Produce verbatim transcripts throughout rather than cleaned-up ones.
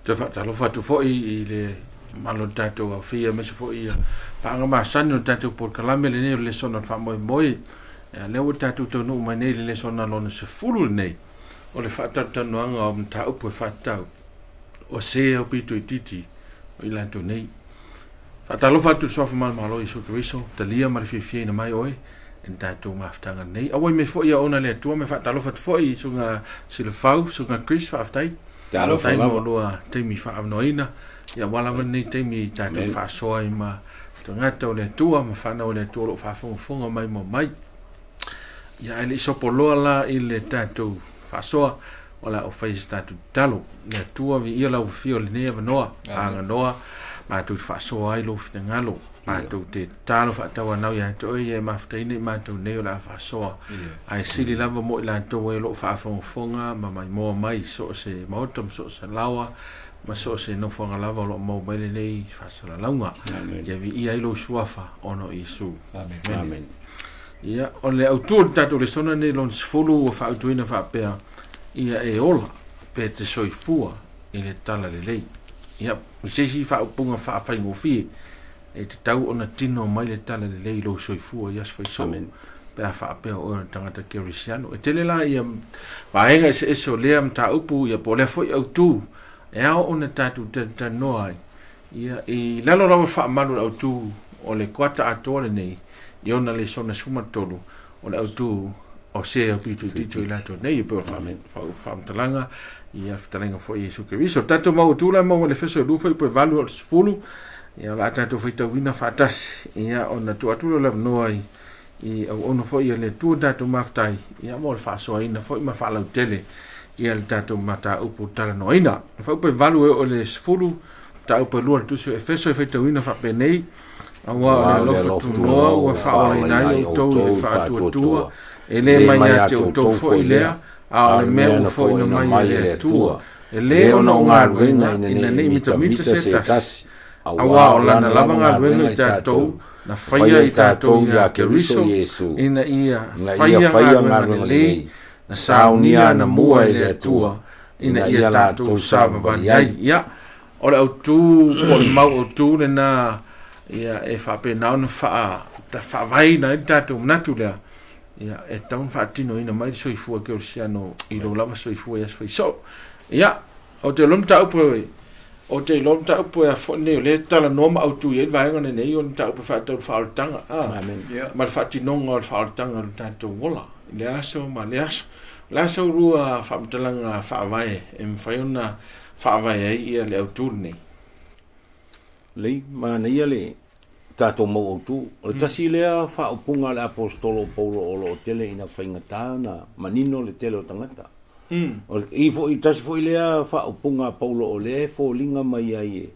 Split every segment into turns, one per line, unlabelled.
te whaatalo whatu fōi i le malo tātou au whia mese fōi i paanga maa sani o tātou por kalame le nei o le sona wha moi moi leo tātou tau nuu mai nei le sona lona se fulu nei o le whaatatu anga o mta upu e whaatau o se o pito i titi o i lanto nei whaatalo whatu sofa mal malo i sukariso ta lia mara whiwhia ina mai oi en tātou maftanga nei awai me fōi a ona le atua me whaatalo whatu fōi sunga sila whau sunga Chris whaftai
Talo
tai mo loa teimi whaamnoina ia wala mani teimi tātou whaasoa i ma tangata o le tua ma whana o le tua lo whaafongafonga mai mo mai ia ele isopo loa la i le tātou whaasoa o la o whais tātou talo le tua vi ia lau whio le nea vanoa anga noa ma tu whaasoa ai lo whina ngalo ma tu te talo whaatawa nau ia to e maftaine ma tu neo la whaasoa ai sili lava mo i la to e lo whaafongafonga ma mai moa mai so se mautam so se lawa ma so se no fonga lava lo mo mai nei whaasala launga ia vi ia ilo suafa ono Isu
amen amen
ia o le autua tātou le sona nei lon sefulu o whaautuina whaapea ia e ola pe te soifua i le tala le lei ia mi seisi whaapunga whaafai e te tau ona tino mai le tala le lei lo soifua i asfai so pe a whaapea o na tangata kerisiano e tele la ia waenga ese ese o lea mta upu ia po lea foi autu e ao ona tātou te noa ia i lalo rawa whaamalu autu o le kuata atoa le nei i ona le sona suma tolu o le autu o se au pitu tito i lato nei i peo whaamtalanga i a whatalanga fo i Jesu Keriso tato mau tula mau le feso e lufa i peo valu o sifulu ia la tato whaita wina whaatasi ia ona tu atula le vanoa i i au ono fo i le tua tato maftai ia mo le whaasoa ina fo i ma whaalau tele ia le tato mata upu tala no ina fa upe valu e o le sifulu ta upe lua tusi e feso e whaita wina whaapenei awa le lofa tunoa ua whaolenai o tau le whaatuatua e le mai ate o tau fo i lea a le mea ua fo ina mai le atua e le ona o ngā ruenga ina nei mita mita se tasi awa o lana lava ngā ruenga i tātou na whaia i tātou i a Keriso ina ia whaia ngā ruenga lei na saunia na mua i le atua ina ia tātou sāma vani ai ia o le au tū o le mau o tū le nā ia e whape nao na wha ta whawai na i tātou natu lea ia e taun whaatino ina mai soifua ke o siano i lo lava soifua i asfai so ia o te lomta upo o te lomta upo e a whone o le tala noma autu i e vaenga ne nei o le ta upo whaatau whaalatanga ma le whaatinonga o le whaalatanga o le tātou wola le aso ma le aso le aso rua whaamtalanga whaawai e mwhaiona whaawai ai ia le autu nei
lei mana ia le tato mo autu o tasi lea whaupunga le apostolo Paulo o lo tele ina whaingata na manino le tele o tangata o i fo i tasi fo i lea whaupunga Paulo o le fo linga mai ai e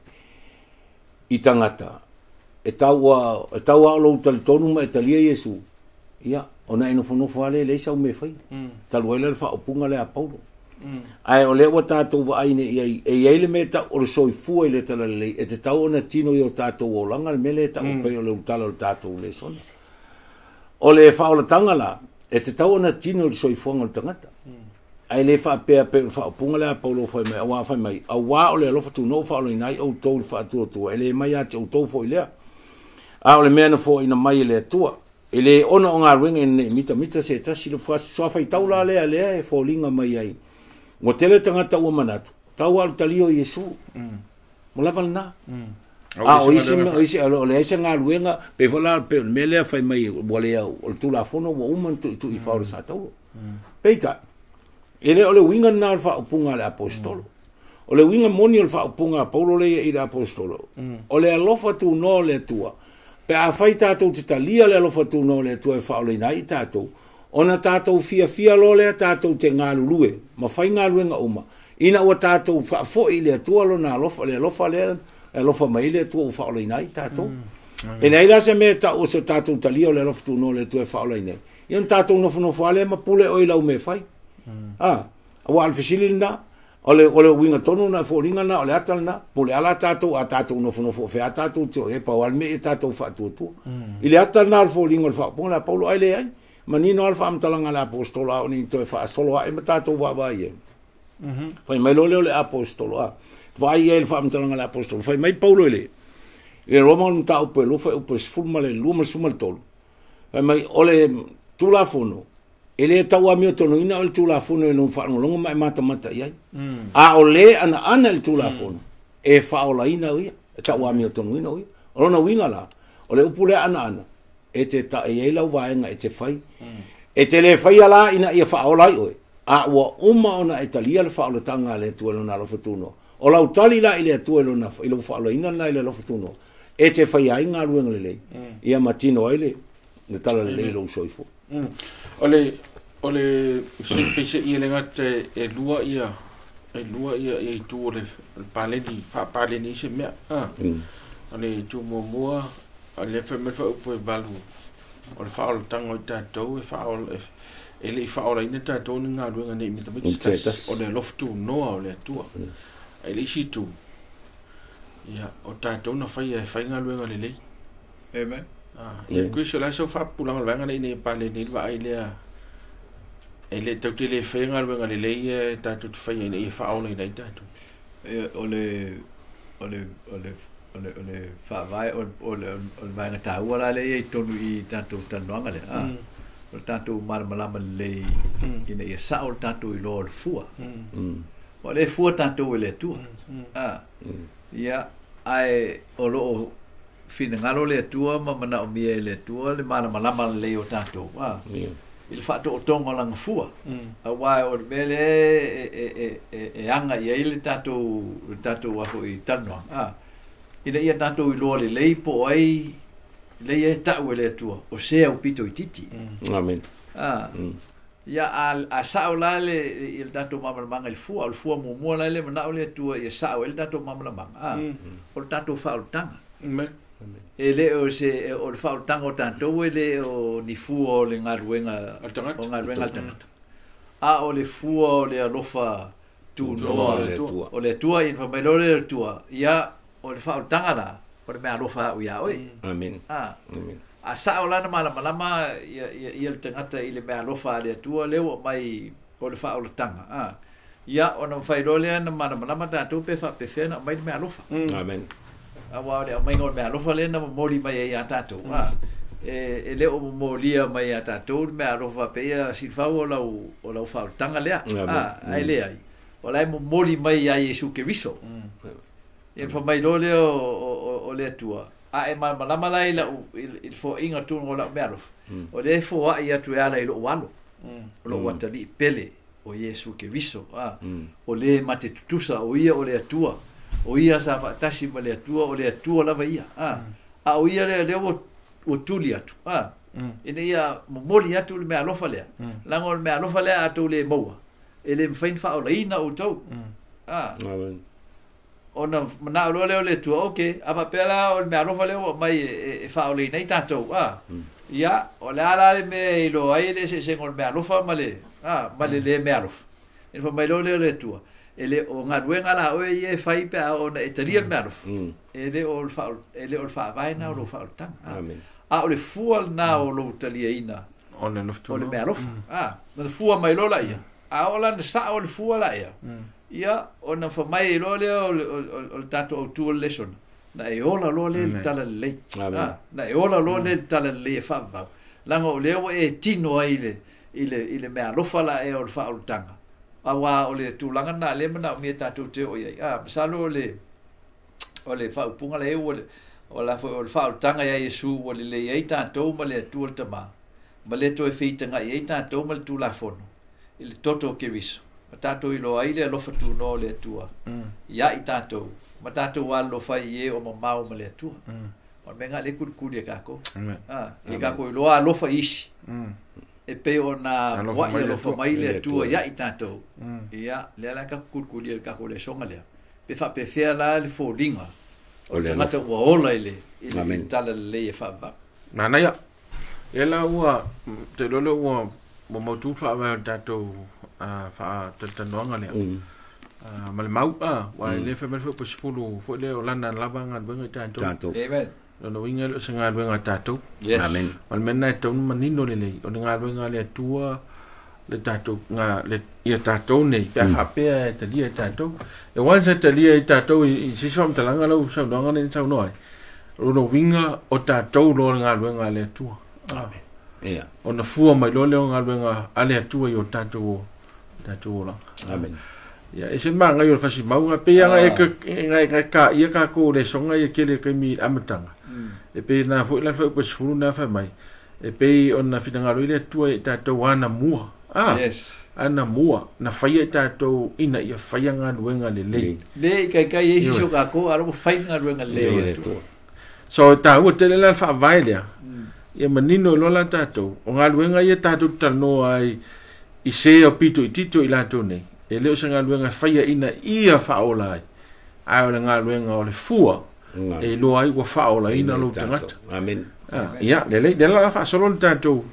i tangata e taua e taua o lo tali tonu ma e talia Yesu ia o na ino fonofo ale le isa o me whai talu ele le whaupunga le a Paulo ai o le wa tātou wa aine i e ele me ta o le soifua i le tala le e te tau ona tino i o tātou o langa le mele ta o pei o le utala o tātou le sona o le whaola tangala e te tau ona tino i le soifua o le tangata ai le whaapea pe o whaapunga le a Paulo whai mai a wā whai mai a wā o le alofa tu no whaola inai o tau le whaatua tua e le mai ate o tau fo i lea a o le mea na fo ina mai le atua e le ona o ngā ruenga ne mita mita se tasi le whai taula lea lea e fo linga mai ai ngo tele tangata ua manatu tau alu talio Yesu mo lava na a o isi o isi o le ese ngā ruenga pe vola pe mele fai mai o le au o tu la fono o uman tu tu i faure sa tau peita ele o le winga na fa upunga le apostolo o le winga moni o fa upunga Paulo le i le apostolo o le alofa tu no le tua pe a fai tātou te talia le alofa tu no le tua e fa o le nai tātou ona tātou fia fia lo le tātou te ngā lulue, ma whai ngā luenga uma. Ina ua tātou whaafo i le atua lo nā lofa, le lofa le, le lofa mai le atua u whaolai nai tātou. E nei rasa me ta o se tātou talia o le lofa tu no le atua e whaolai nei. Ion tātou nofu nofu ale ma pule o i lau me whai. Ah, awa alfisili na, o le, o le winga tonu na fōringa na, o le atal na, pule ala tātou, a tātou nofu nofu, fe a tātou teo, e pa walme e tātou whaatua tua. I le atal na al fōringa o le whaapunga la Paulo ai le ai. Manino alfa amtalanga le apostolo a ni to fa solo a e matato wa va ye. Mhm. Fa mai lo le apostolo a. vai e fa mtanga la apostol fai mai Paulo ele e Roma un tau pe lo fa pe sfumale luma sumal tol fai mai ole tula fono ele tau a mio tono ina ole tula fono e non fa no longa mai mata mata ia a ole ana ana el tula fono e fa ola ina ia tau a mio tono ina ia ona winga la ole upule ana ana e te ta e lau vaenga e te fai e te le fai ala ina ia fa ola oi a wa uma ona italia le fa ola tanga le tuelo na lo futuno o lau tali la ile tuelo na ilo fa ola ina na ile lo futuno e te fai ai ngā ruenga le lei ia matino aile ne tala le lei lo soifo
ole ole se pese ia le ngate e lua ia e lua ia e tu le paleni fa paleni se mea ah ole tu mo mo ole fa me fa upo valu ole fa ola tanga i tātou e fa ola e le fa ola ina tātou ni ngā ruenga nei mita mitas ole loftu noa ole tua e le si tu ia o tātou na fai e fai ngā ruenga le lei
amen
ah ia kui se la so fa pula ngal vanga nei pale nei va ai le e le tau te le fai ngā ruenga le lei e tātou te fai nei fa ola nei tātou
e ole ole ole ole ole fa vai ole ole ole vai ngata wala le e tonu i tātou tanoanga le ah o tātou malamalama le ina ia sa o tātou i lo le fua o le fua tātou le tua ah ia ai o lo fina ngalo le tua ma mana o mia le tua le malamalama le o tātou ah il fa to tonga lang fua a wai o mele e e e e anga ia ile tātou tātou wa i tanoa ah ina ia tātou i lo le le po ai le e tau le tua o se au pito i titi
amen
ah ia al a sao la le il dato mama manga il fu al fu mo mo la le na le tua ia sao il dato mama manga ah o dato fa o tanga e le o se o fa o tanga o tanto o le o ni fu o le ngaruenga o ngaruenga tanga a o le fu o le alofa tu no le tua o le tua in fa me le tua ia o le fa o tanga la o le me alofa o ia oi
amen
ah
amen
a sa ola na mala malama ia ia le tangata ile me alofa le tua le o mai o le fa o le tanga ah ia ona fai lo le na mala malama ta tu pe fa pe fe na mai me alofa
amen
a wa le mai ngol me alofa le na moli mai ia ta tu ah e e le o molia mai ia ta tu me alofa pe ia si fa o la o la fa o tanga le ah ai le ai o la mo moli mai ia Yesu ke viso e fa mai lo le o o le tua a e ma malama la ila il fo inga tu ngola mero o le fo a ia tu ala ilo walo lo wata di pele o Yesu ke viso ah o le mate tutusa o ia o le tua o ia sa fa tashi ma le tua o le tua la ia ah a o ia le le o tulia tu ah ina ia moli atu le me alofa le la ngol me alofa le atu le moa ele mfain fa o la ina o to ah
amen
ona na lo le le tu okay ava pela o me alofa le mai e fa o le nei tanto ah ia o le ala le me lo ai le se se ngol me alofa male ah male le me alofa e fa mai lo le le tu ele o nga ruenga la o e fai pe o na italian me alofa ele o fa ele o fa vai na o fa o tang
amen
a o le fual na o lo italiana
o le loftu
o le me alofa ah na fual mai lo la ia a o la sa o le fual la ia ia ona fa mai lo le o tato o tu lesson na e ola lo le tala le ah na e ola lo le tala le fa va langa o le o e tino ai le ile ile me alofa la e o fa o tanga awa o le tu langa na le mana me tato te o ia ah salo le o le fa punga le o le o la o fa o tanga ia Yesu o le le ai tato ma le tu o tama ma le to e feita nga ia tato ma tu la fono ile toto ke viso tato i lo ai le lofa tu no le tua ia i tato ma tato wa lo fai e o ma mau ma le tua o menga le ku ku de kako ah e kako i lo a lo fa isi e pe ona wa i lo fa mai le tua ia i tato ia le la ka ku ku de kako le songa le pe fa pe fe la le fo dinga o le mata wa ola ile ile tala le fa va
na na ia ela wa te lo lo wa mo mo tu fa va tato a fa tata noanga le a mal mau a wa le fe mal fo fulu fo le olanda lavanga benga tanto
amen
no winga le singa benga tato
amen
mal menna to manino le le o nga benga le tua le tatou nga le ia tatou nei pe fa pe te lia tatou e wansa te lia tatou i si som talanga lo sa no ngane sa no ai lo winga o tatou lo nga lo nga le tua amen
ia
ona fua mai lo le nga lo nga ale tua i o tatou tatou la
amen
ia e se manga yo fasi mau nga pe nga e ka nga ka ia ka ko le songa ia kele ke mi amatanga e pe na fo la fo pe fulu na fa mai e pe ona fitanga lo ile tua i tatou ana mua ah
yes
ana mua na faia tatou ina ia faia nga luenga le le
le kai kai e si ka ko aro fai nga luenga le
so ta u te le fa vailia ia manino lo la tatou o nga luenga ia tatou tano ai i se o pito i tito i la tone e leo se nga luenga faia ina ia fa ola ai ai o nga luenga o le fua e lo ai wa fa ola ina lo tangata
amen
ia le le la fa solo tatou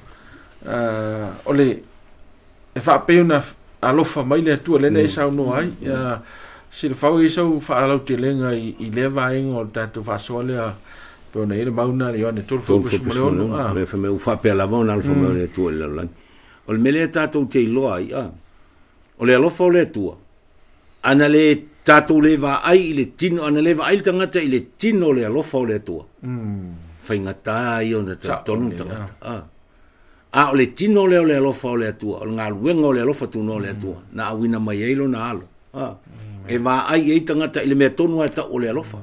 o le e fa pe una alofa mai le tu le ne sa no ai ya se le fa i so fa la telenga i le va en o tatou fa sole a pe ona ile mauna le ona tol fo ko mo
no le fa me fa pe la vona al fo me le tu le la o le mele tatou te lo ai a o le alofa o le tu ana le tatou le va ai le tino ana le va ai tangata ile tino le alofa o le tu mm fa ingata i ona tonu tangata a a o le tino leo le alofa o le atua, o ngā luenga o le alofa tuno o le atua, na awina mai eilo na alo. Ah. E wā ai ei tangata ile mea tonu ai ta o le alofa.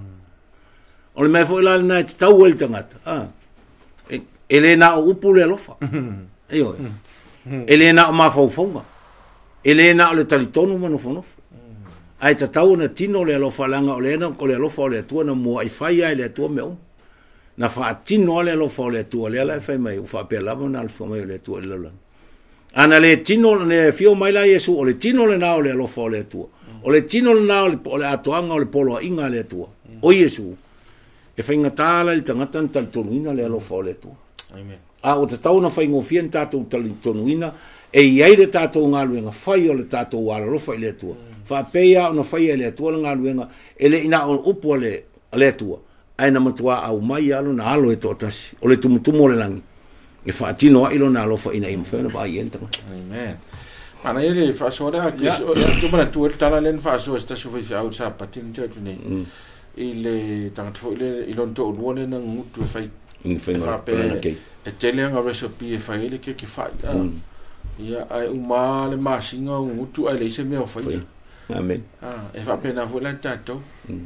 O le mea fo ilale na e tau e le tangata. Ah. E, e le na o upu le alofa. E oi. E le na o mawhauwhaunga. E le na o le talitonu manofonofo. Ai ta tau na tino le alofa langa o le ena o le alofa o le atua na mua i whai ai le atua me umu. Na fa tino le lo fo le tu le la fa mai u fa pe la bona al fo mai le tu le la ana le tino le fio mai la yesu o le tino le na le lo fo le tu o le tino le na o le atoanga o le polo inga le tu o yesu e fa inga tala il tanga tan tal tonuina le lo fo le tu amen a o te tau na fa ingo fien tato tal tonuina e ia le tato nga luenga fa yo le tato wa lo fa le tu fa pe ya no fa le tu nga luenga ele ina o upo le le tu ai na matua au mai alo na alo e totasi o le tumutumo le langi e fa tino ilo na alo fa ina im fa na ba yenta
amen ana ele fa sora ke tu mana tu tala len fa so sta so fa au sa patin te tu nei ile tang fo ile ilo to wone na ngutu fa
in fa pe
e tele nga recipe e fa ile ke ke fa ia ai u ma le masinga ngutu ai le se me fa
amen
ah e fa pe na fo la tato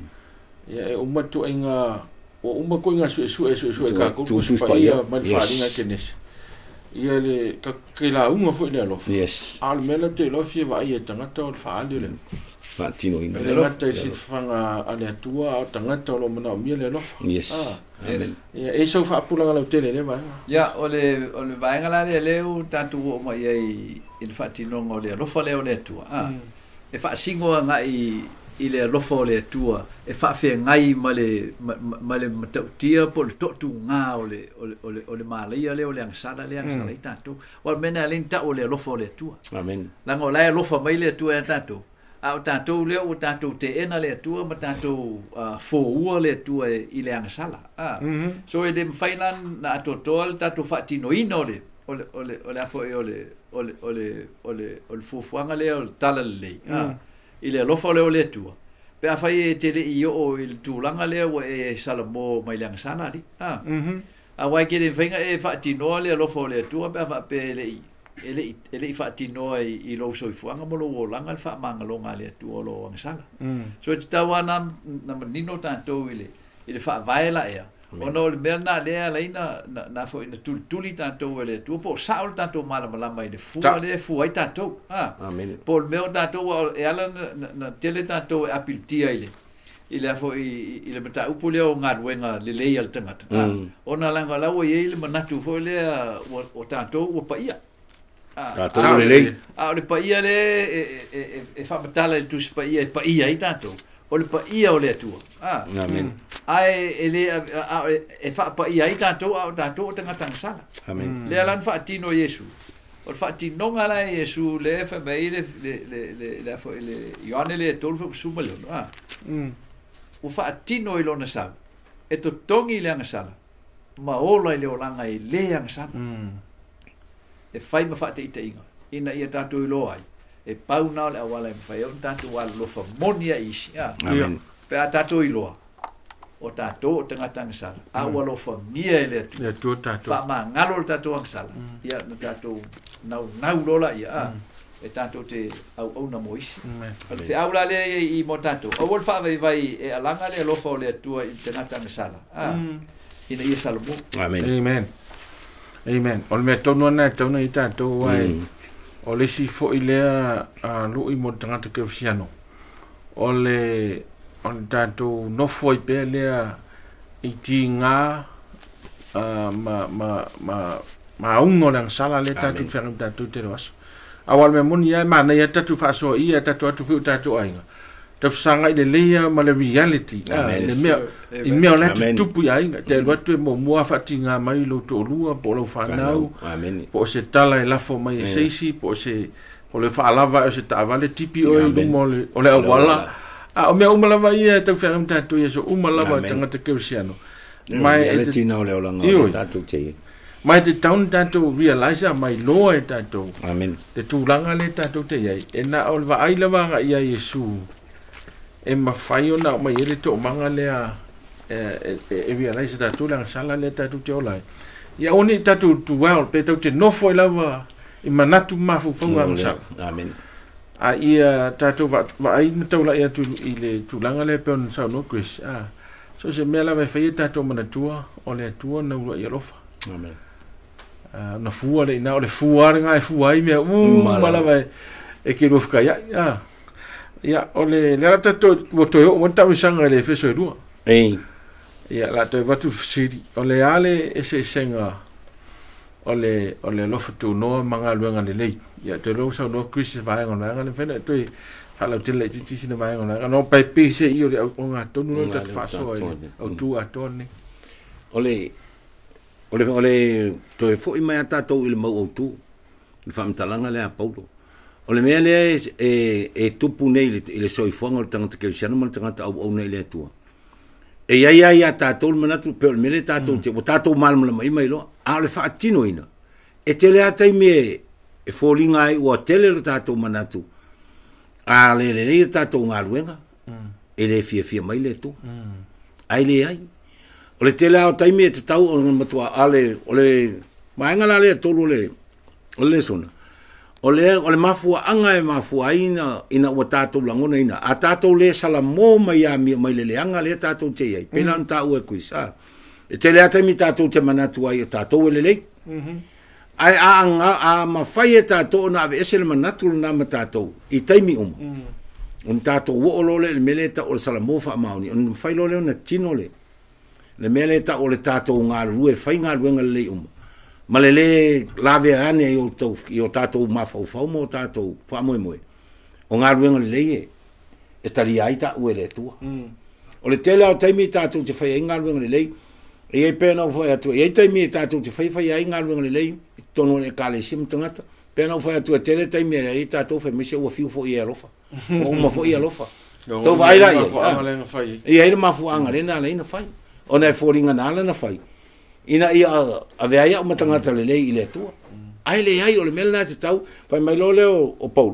ya e uma tu inga o uma ko inga su su su su ka ko su pa ia man fa dinga kenes ia le ka ke la uma fo le lof
yes
al mele te lof ye va ia tanga to fa ale le
fa tino ina
le lof te sit fanga ale tua tanga to lo mana mi le lof
yes amen
ia e so fa pula la tele le va
ya o le o le va ngala le le u tatu o ma ia il fa tino ngo le lof le o le tua ah e fa singo nga i ile lofo le tua e fa fe ngai male male matautia po le totu nga ole ole ole malia le ole angsala le angsala tatu o mena le ta ole lofo le tua
amen
la ngo la lofo mai le tua tatu a tatu le o tatu te ena le tua ma tatu fo ua le tua ile angsala ah so e dem failan na totol tatu fatino inole ole ole ole fo ole ole ole ole ole fo fuanga le tala le ah ile lofa le ole tua pe a fai te le i o il tulanga le o e salamo mai lang sana di ah mhm a wai ke le finga e fa ti no le lofa le tua pe fa pe le ele ele fa ti no i lo so fuanga mo lo langa fa manga lo ngale tua lo ang sala so te tawana na nino tanto ile ile fa vai la e ono le merna le la ina na fo ina tul tuli tanto ele tu po saul tanto mala mala mai de fu le fu ai tanto ah
amen
por meu tanto e ala na tele tanto apiltia ile ile fo ile meta upo le o ngadwenga le le al tangata ona langa la o ile manatu fo le o tanto o pa ia
ah tanto le le
ah le pa ia le e e fa batala il tu pa ia pa ia ai tanto o le pa ia o le tu ah
amen
ai ele e fa pa ia ita to au ta to tanga tanga sala
amen
le alan fa tino yesu o fa tino ngala yesu le fa be le le le le fa le yohane le tol fa sumalo ah mm o fa tino ilo na sa e to tongi le nga sala ma ola le olanga i le nga sala mm e fai ma fa te ita inga ina ia tātou i loa ai. E pau nao le awala e mwhai au tātou wala lofa monia isi.
Amen.
Pe a tātou i loa. O tātou o tangata ngasala. A ua lofa mia e le atu.
Le atu tātou.
Wha maa ngalo le tātou ngasala. Ia na tātou nau nau lola ia. E tātou te au au na mo isi. Te aula le i mo tātou. O wol wha vai vai e alanga le lofa o le atua i tangata ngasala. Ina ia salamu.
Amen.
Amen. Amen. O le mea tonu ana e tauna i tātou wai. O le si fo i lea a lu i mo tangata ke usiano. O le o le tātou nofo i pēr lea i ti ngā ma ma ma ma ungo le sala le tātou whanau tātou te rawaso. Awal me moni ai mana ia tātou whaasoa i a tātou atu whiu tātou ainga. Tātou sanga i le leia ma le reality. Le mea, i mea o lati tupu i ainga. Te luatu e mo mua whati ngā mai lo to lua, po lo whanau, po se tala e lafo mai e seisi, po se po le whaalava o se taavale tipi o e lumo o le awala. A o mea umalawa ia e tau whanau tātou ia so umalawa tangata keusiano.
Mai e le tina o le olanga o le tātou te ia.
Mai te taun tātou realize mai loa e tātou.
Amen.
Te tūlanga le tātou te iai. E na o le wa ailawa nga ia Yesu. E mawhai o na o mai ere to manga lea e realize tātou langa sala le tātou te olai. Ia oni tātou tuwao pe tau te nofo i lawa i manatu mafu whaunga msala.
Amen.
A ia tātou wa aina tau la ia tu i le tūlanga le peon sao no Chris. So se mea lawa e whai tātou manatua o le atua na ua i alofa.
Amen.
Na fua le ina o le fua nga e fua i mea u malawa e ke rofka ia ia ia o le le rata to o to o ta usanga le feso e lua
ei
ia la to vatu siri o le ale e se senga o le o le lofa tu no manga luanga le lei ia te lo sa no Chris vai ngona nga le fena to fala te le titi sina vai ngona no pai pise i o le o nga to no ta faso o tu atone
o le O le ole to e foi mai ata to il mau tu. Il fam talanga le a Paulo. O le mea le e e tupu nei le le soifonga o tanga te siano mal tanga au au nei le tua. E ia ia ia ta to mana tu pe le le ta to te o ta to mal mai mai lo. A le fa tino ina. E te le ata me e folinga ai o tele le ta to mana tu. A le le le ta to ngaluenga. E le fia fia mai le tu. Ai le ai. O le tele au taimi e te tau o le matua ale, o le maenga la le tolu le, o le sona. O le, o le mafua anga e mafua ina, ina ua tātou langona ina. A tātou le sala mō mai a mi, mai le le anga le tātou te iai. Pena mm. tāu e kuis. Ah. E tele a taimi tātou te manatu ai o tātou e le lei. Mm -hmm. Ai a anga, a mawhai e tātou na ave ese le manatu le nama tātou. I taimi uma. Mm. On tātou wo lo le mele ta o le sala mō wha mauni. On mawhai lo leo na tino le. Le mele ta o le tātou ngā rue, whai ngā ruenga le uma. Ma le le lawe ane i o, tau, i o tātou mawhau whau mo tātou whamoe moe. O ngā ruenga le leie, e tari ai ta ue le tua. Mm. O le tele au taimi tātou te whai ai ngā ruenga le lei, e ei pēna u whai atua, e ei taimi tātou te whai whai ai ngā ruenga le lei, i tono le kāle sim tangata, pēna u whai atua tele taimi e ei tātou whai mese ua fiu fo i alofa. O uma fo i alofa. Tau vai rai e. E ei mafu anga le nā leina whai. Ona e fōringa nāla na whai. Ina ia a vea ia o matangata le lei i le atua. Ai le ai o le mele nā te tau, whai mai lo leo o Paulo.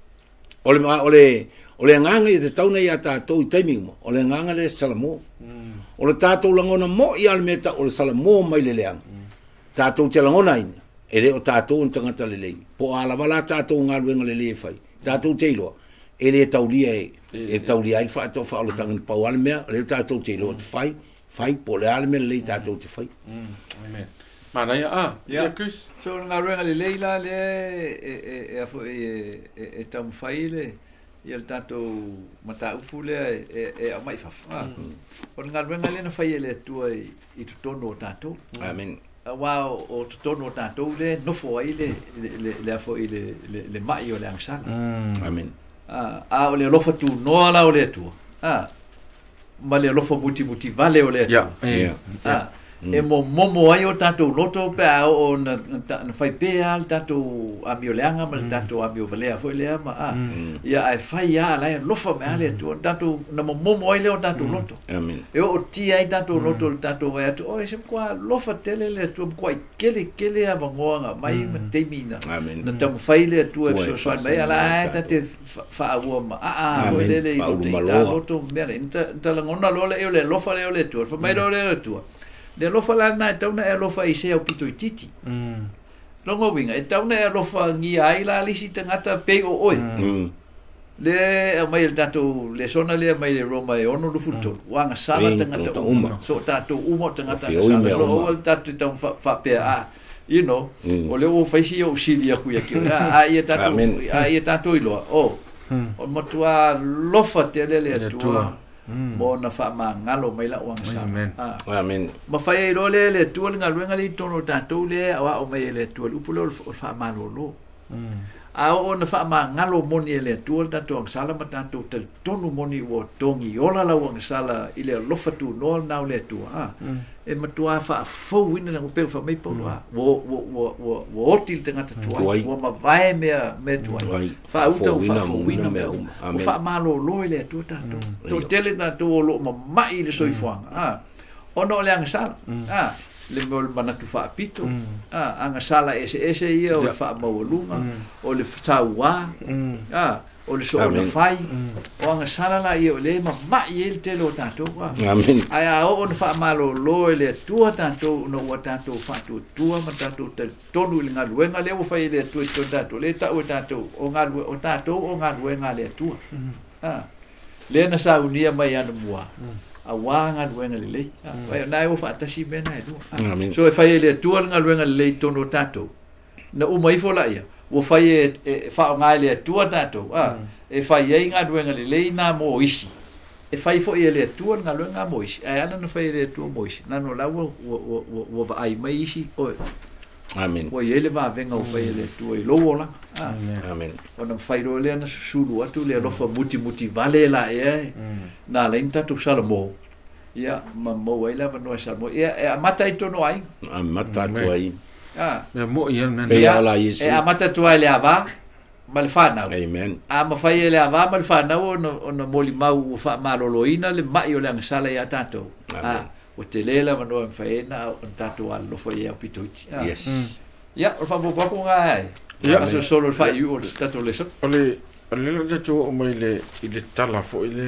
O le, o le, o le nganga i te tau nei a tātou i taimi uma. O le nganga le salamo. Mm. O le tātou langona mo i almeta o le salamo mai le leang. Mm. Tātou te langona ina. E le o tātou o tangata le lei. Po ala wala tātou ngā luenga le lei whai. Tātou te iloa. E le taulia e, e taulia i wha ato wha o le tangani pau almea. Le tātou te iloa te whai. Fai po le ale me le tātou te fai.
Amen. Mana ia ah, ia Chris.
So ngā ruenga le leila le e e e afo e e e tam fai le ia le tātou mata upu le e e a mai fafa. O ngā ruenga le na fai le tua i i tono o tātou.
Amen.
Wow, o tono o tātou le nofo ai le le le afo i le le mai o le angsana.
Amen.
Ah, a o le lofa tu no ala o le tua. Ah. Ma le lofo muti muti vale o le
ya yeah,
ah e mo momo ai o tatou loto pe o na na fai pe al tatou amioleanga ma tatou amiovelea foi lea ma a ia ai fai a la lofa me ale tu tatou na mo momo ai le o tatou loto
amen
e o ti ai tatou loto tatou e tu o se kwa lofa tele le tu kwa kele kele a vangoanga mai ma temina na tam fai le tu e so so mai ala ta te fa o ma a a o le le loto me nta la ngona lo le le lofa le le tu fa mai lo le tu le lofa la na tauna e lofa i se o pito i titi. Mm. Longo winga, e tauna e lofa ngi ai la lisi tangata pe o oi. Mm. Le a mai el tato le sona le mai le Roma e ono lu futo. Mm. Wanga sala tangata uma. So tato uma tangata sala. Lo o tato tau fa fa pe a you know, mm. o le o faisi o sili aku ya ki. A ia tato a ia tato i loa. O. O matua lofa te le le tua. Mo na fa ma ngalo mai la wang sa.
Amen.
Ma fa e lo le le tu nga luenga li tono tatou le awa o mai le tu upulo fa ma lo lo. A o na fa ma ngalo moni le tu tatou ang sala ma tatou tel tonu moni wo tongi ola la wang sala ile lo fa tu no na le tu a. E ma tu a fa fo wina na pe fa mai po wa. Wo wo wo wo wo til tenga tu wo ma vai me me tu. Fa uta fa fo wina me. Fa ma lo lo le tu tatou. To tele na tu lo ma mai le soifuanga. Ah. Ono le ang sala. Ah. Le mol manatu fa pito ah anga sala ese ese ia o fa mawluma o le ftawa ah o le so le fai o anga sala la ia le ma ma il te lo tato
amen
ai a o fa malo lo le tua tato no wa tato fa tu tua ma tato te tonu le ngaluenga le o fa ile tu to tato le ta o tato o ngalu o tato o ngaluenga le tua ah le na sa unia mai ana mua a wanga luenga le lei vai na o fa tasi mena e do so e fai le tu nga luenga le tono tato na o mai fola ia o fai e fa nga le tu tato ah e fai ai nga luenga le lei na mo isi e fai fo ele tu nga luenga mo isi ai ana no fai le tu mo isi na no la o o o va ai mai isi o
amen
o ele va venga o fai le tu e lo ola
amen
ona fai ro le na sulu atu le lo fa muti muti vale la e na le inta tu salmo ia ma mo ela va no salmo ia e mata ito no ai
mata tu ai
ah
me mo ia na
ia la yesu
e mata tu ai le ava mal fana
amen
a ma fai le ava mal fana o no no moli mau fa maloloina le mai o le sala ia tato ah o te lela va no fai na o tato al lo foi a pituti
yes
ia o fa bo ko ngai ia so solo fa io o stato le so
ole ole le tu o mai le ile tala fo ile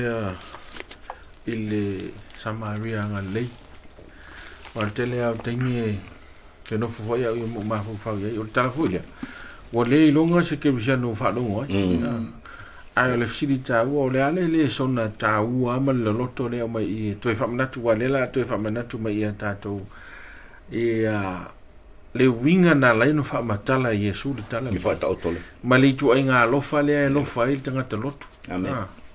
ile Samaria nga lei o tele au tengi ke no fo ia mo ma fo fa ia o tala fo ia o le longa se ke bisa no fa longa ai le fili ta o le ale le sona ta u ama le loto le mai to fa mana tu wale la to fa mana tu mai ta to e le winga na la no fa matala Yesu le tala
mi fa ta otole
mali tu ai nga lo fa le lo fa il tanga te loto
amen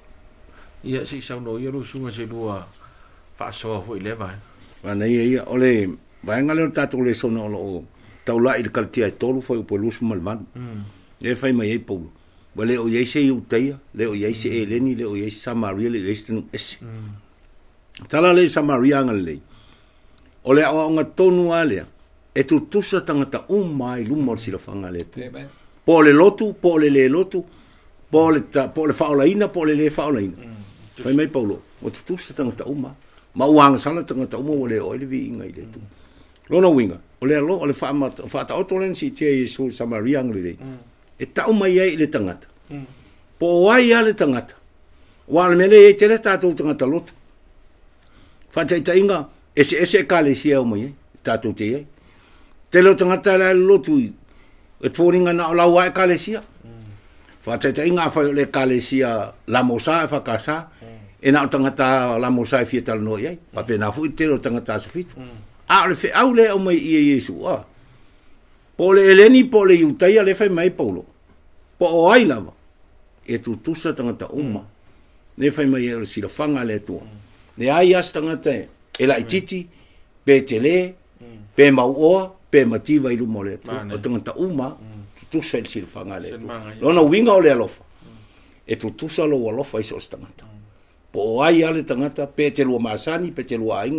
ia si sa no ia lo sunga se lua fa so fo ile vai
ana ia ia ole vai nga le tato le sona o taula il kaltia tolu foi po lus malvan le fai mai po wale o yese uteia le o yese eleni le o yese Samaria le yese no ese tala le Samaria ngale ole o nga tonu ale e tu tusa tangata um mai lumor sila fanga le tu po le lotu po le le lotu po le ta po le faolaina po le le faolaina fai mai paulo o tu tusa tangata uma ma uang sala tangata uma ole o le vi ngai le tu lona winga ole lo ole fa ma fa ta otolen si te Yesu Samaria ngale e tau mai ai le tangata po ai ale tangata wal mele e tele tatu tangata lotu fa tai tainga ese ese kale sia o mai tatu te ai te lo tangata la lotu e tforinga na la wa kale sia fa tai tainga fa le kale sia la mosa fa casa e na tangata la mosa fi tal no ai pa pe na fu te lo tangata sofitu a le fe au le o mai i Yesu a po le eleni po le yutai le fai mai paulo po o ai lava e tu tusa tangata uma le fai mai e si la fanga le tua le ai as tangata e la ititi pe tele pe mau pe mativa i lumo le tua o tangata uma tu tusa e si la fanga le tua lona winga o le alofa e tu tusa lo alofa i so tangata po o ai ale tangata pe te lua masani pe te lua ainga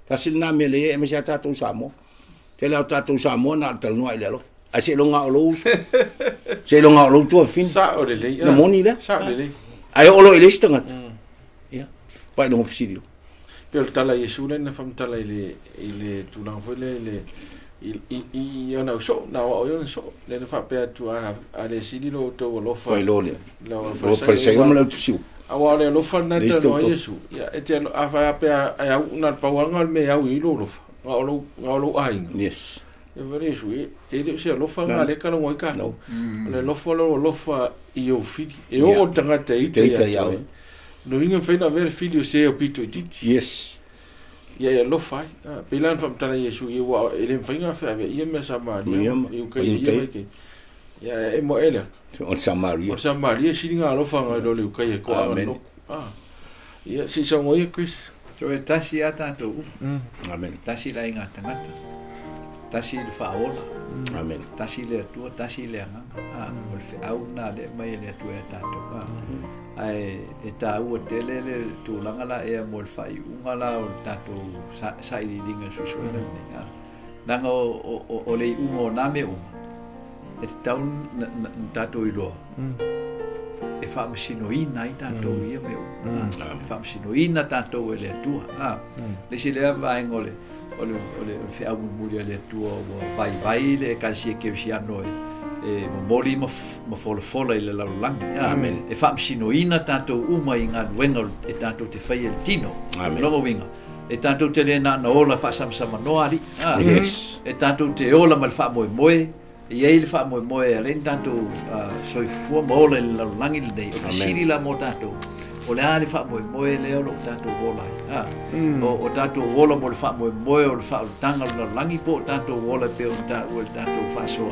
Kasi na me le e me sa tatou Samoa. Te le tatou Samoa na tal no ile lo. A se longa o lo. Se longa o lo tu fin.
Sa o le le.
Na moni le.
Sa le le.
Ai o lo ile stangat. Ya. Pai no oficial.
Pero tala Yesu le na fam tala ile ile tu lang foi le le i i i ona so na o yo so le fa pe tu a a le sili lo to lo fa.
Foi lo le.
Lo
fa se como lo tu siu.
Awale lo fa na te no Yesu. Ya e te a fa pe a una pa wanga me a wi lo lo fa. Nga lo nga lo ai.
Yes.
E vere su e e se lo fa nga le ka no ka. Le lo fa lo lo fa i o fili. E o tanga te i te ya. No inga fena vere filho se o pito titi.
Yes.
Ya ya lo fa. Pilan fam tana Yesu i wa ele fenga fa ve i me sa Maria. I o ka i ke. Ya e mo ele.
O Samaria.
O Samaria silinga lo fa nga lo le ka i ko ano. Ah. Ya si sa mo i Chris.
So e tasi ata to.
Amen.
Tasi la inga tangata. Tasi le faola.
Amen.
Tasi le tu tasi le nga. Ah, o le au na le mai le tu e tato. Ah. Ai e ta u tele le tu langa la e mo le fai unga la o tato sa sa i dinga su su na ni. Ah. Nanga o o o le unga na me u. E tau tato i lo. E fa masino ina i tato i me u. E fa masino ina tato e le tua. Ah. Le si le va ngole. Ole ole fe abu muri le tua o vai vai le kasi ke siano e moli mo mo folo folo le la lang. Amen. E fa masino ina tato uma inga wenga e tato te fai el tino. Lomo winga. E tato te le na na ola fa sam sam no ali.
Yes.
E tato te ola mal fa mo mo e e le fa mo mo e le tato soi fu mo le la lang il dei. O siri la mo tato. O le ale fa mo mo le o tato vola ah o o tato vola mo le fa mo mo o le fa tanga la langi po tato vola pe o ta o tato fa so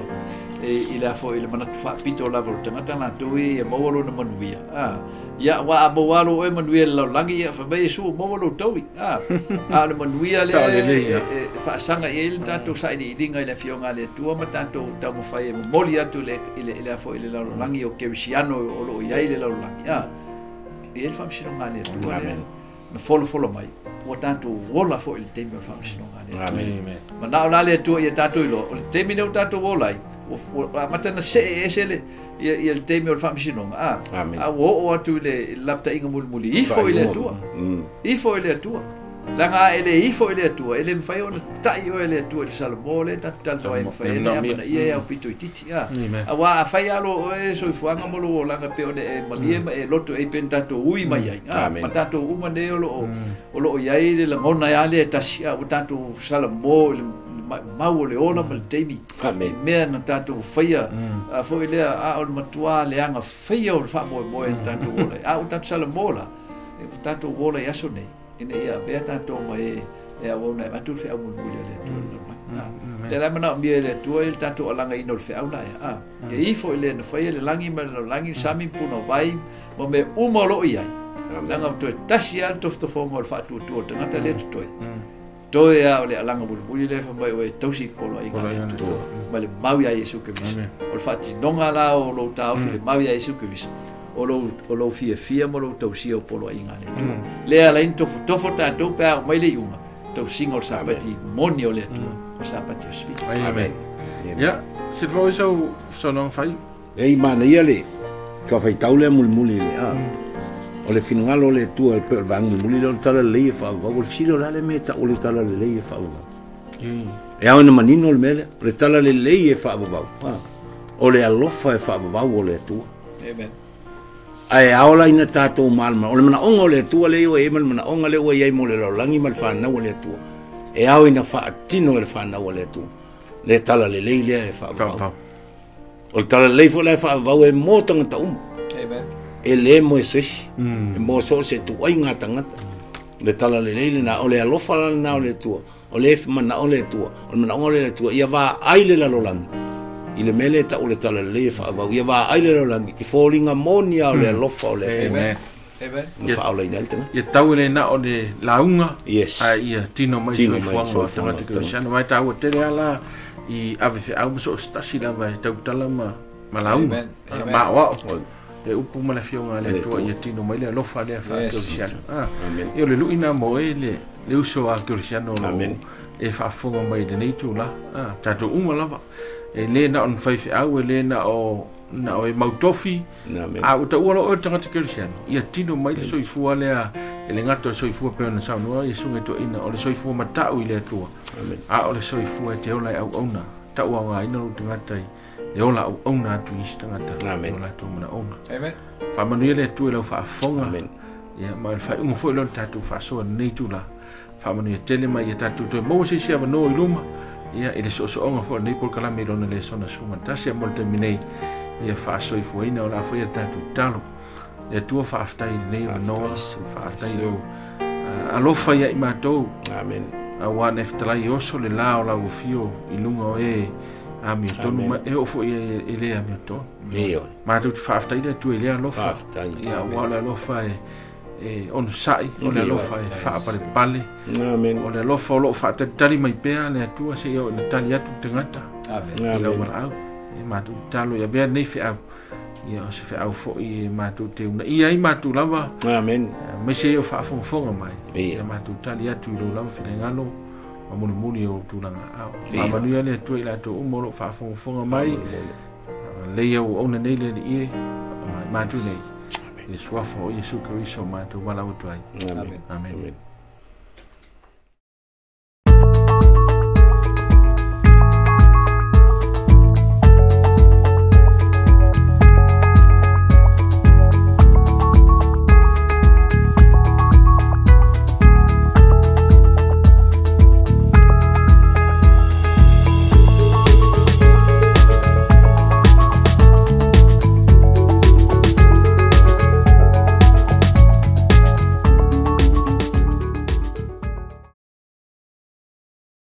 e ila fo ile mana fa pito la vol tanga tanga to e mo lo na manuia ah ya wa abo walo e manuia la langi fa be su mo lo to ah ah le manuia le fa sanga ele tato sai di dinga ile fionga le tua ma tato ta mo fa e mo li atu le ile ile fo ile la langi o ke siano o lo ia ile la langi ah e ele famsino ngane amen na folo folo mai o tanto wola fo il tempo famsino ngane
amen
ma na ola le tu e tato ilo o tempo ne tato wola o matana se esele e il tempo famsino ah a wo o tu le lapta inga mulmuli i fo ile tu i fo ile tu langa ele i fo ile tu ele mfai ona tai o ele tu le salmole ta tal to e mfai na ia ia pito titi ah awa fai alo e so fuanga molo langa pe o e malie e loto e pentato ui mai ai ah patato uma ne o o lo ia ile la ngona ia le tasia o tato salmo mau le ona mal temi
amen
me na tato fai a fo ile a o matua le anga fai o fa mo mo tato ole a o tato salmo la o tato ole ia so nei ina ia be tato mai e a ona ma tu fe a mun muli le tu le la mana mi le tu il tato alanga ino fe a ona ah e i fo ile no fai le langi ma le langi sami puno vai mo me umo lo ia langa tu tasi alto to fo mo fa tu tu tanga tele tu to ia le alanga muli muli le fa mai o tosi polo ai tu ma le mau ia Yesu ke vis o fa ti nonga la o lo ta le mau ia Yesu ke vis o lo o lo fia fia mo lo tau sia polo inga le tu le ala into to fota to pa mai le uma to single sapati moni o le tu o sapati o svi
amen ya se voi so so non fai
ei mana ia le ka fai taule mul muli le ah o le finngalo le tu e per vang muli le tala le fa va o silo la le meta o le tala le le fa va e a una manino le mele le tala le le fa va ah o le alofa e fa va o le tu
amen
ai aola ina tato malma o le mana onga le tua le o e mal mana onga le o e mo le langi mal fa na o le tua e au ina fa tino le fa na o le tua le tala le le le e fa fa o tala le fo le fa va o e mo tanga ta um
amen
e le mo e sesh e mo so se tu ai nga tanga le tala le le na o le alofa na o le tua o le mana o le tua o mana onga le tua ia va ai le la lolang i le mele ta o le tala le fa va ia va ai le lolang i falling ammonia o le alofa o le
amen amen
ia fa o le nalta
ia tau le na o le launga
yes
a ia tino mai so fuanga tanga te kristiano mai tau te ala i ave fe au so stasi la vai tau tala ma ma launga ma wa e upu ma le fionga le tua ia tino mai le alofa le fa Cristiano ah io le luina mo e le le uso a Cristiano e fa fonga mai le nei tu la ah tato uma lava e le na on fai au e le na o na o e mautofi a uta ua lo o tanga te Cristiano ia tino mai le soifua le a e le ngato soifua pe ona sa no ia sunga to ina o le soifua matau i le tua a o le soifua te ola au ona ta ua nga ina o tanga tai e ola au ona tu istanga ta ola tu mana ona
amen
fa manuia le tu e lau fa fonga ia ma fa un fo lo tatu fa so nei tu la fa manuia tele mai ia tatu to mo se sia no i luma ia ele so so onga fo nei por kala me lona le sona suma tasia mo terminei ia fa so i fo ina ola fo ia tatu talo e tu fa afta i nei no fa afta i lo alofa ia i matou
amen
a wan eftala i oso le la o la ufio i lunga o e a mi tonu ma e ofo i ele a mi tonu
io
ma tu fa afta i le tu ele alofa ia wala alofa e e on sai o le alofa e fa pare pale
amen
o le alofa o lo fa te tali mai pea le tu se o le tali atu tengata
amen
la wala au e ma tu talo ia ver nei fe au ia se fe au fo i ma tu te una ia i ma tu lava
amen
me se o fa fo fo mai
ia
ma tu tali atu lo lava fe ngalo ma muli muli o tu langa au ma manuia le tu ila tu umolo fa fo fo mai le ia o ona nei le i ma tu nei le suafo Yesu Kristo ma tu wala o tu ai
amen
amen